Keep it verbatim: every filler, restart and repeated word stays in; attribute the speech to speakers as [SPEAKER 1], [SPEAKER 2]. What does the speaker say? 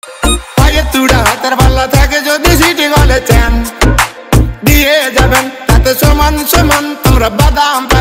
[SPEAKER 1] পায়ে তুড়া হাতের বালা থাকে যদি সিটি গলে চ্যান দিয়ে যাবেন তাতে সমান সমান তোমরা বাদাম